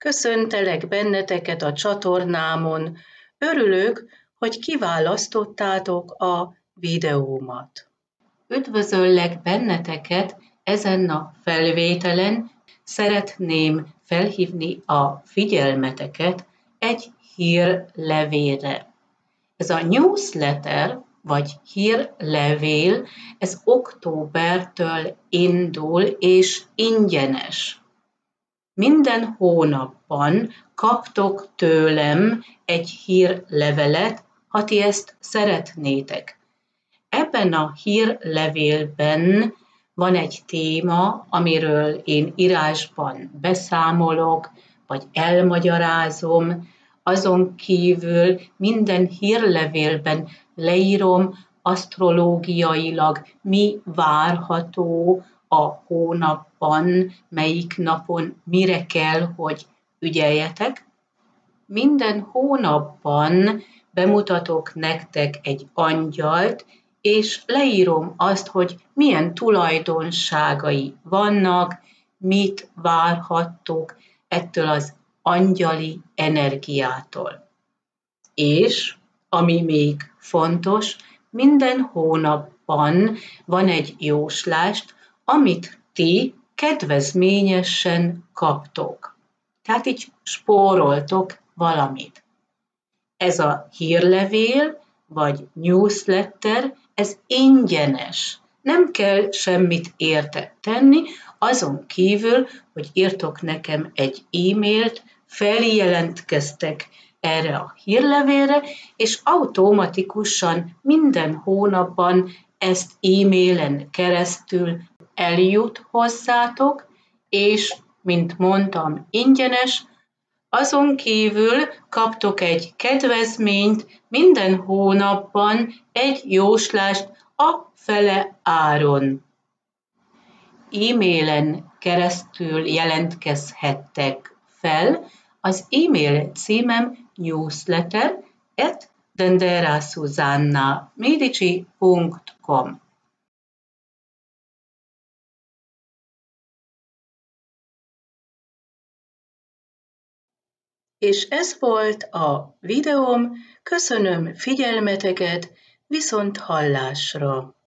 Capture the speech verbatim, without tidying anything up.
Köszöntelek benneteket a csatornámon. Örülök, hogy kiválasztottátok a videómat. Üdvözöllek benneteket ezen a felvételen. Szeretném felhívni a figyelmeteket egy hírlevélre. Ez a newsletter, vagy hírlevél, ez októbertől indul és ingyenes. Minden hónapban kaptok tőlem egy hírlevelet, ha ti ezt szeretnétek. Ebben a hírlevélben van egy téma, amiről én írásban beszámolok, vagy elmagyarázom. Azon kívül minden hírlevélben leírom asztrológiailag, mi várható a hónapban, melyik napon mire kell, hogy ügyeljetek. Minden hónapban bemutatok nektek egy angyalt, és leírom azt, hogy milyen tulajdonságai vannak, mit várhattok ettől az angyali energiától. És, ami még fontos, minden hónapban van egy jóslást, amit ti kedvezményesen kaptok. Tehát így spóroltok valamit. Ez a hírlevél, vagy newsletter, ez ingyenes. Nem kell semmit érte tenni, azon kívül, hogy írtok nekem egy e-mailt, feljelentkeztek erre a hírlevélre, és automatikusan minden hónapban ezt e-mailen keresztül eljut hozzátok, és, mint mondtam, ingyenes. Azon kívül kaptok egy kedvezményt, minden hónapban egy jóslást a fele áron. E-mailen keresztül jelentkezhettek fel, az e-mail címem newsletter at denderasusanna.medici pont com. És ez volt a videóm, köszönöm figyelmeteket, viszont hallásra!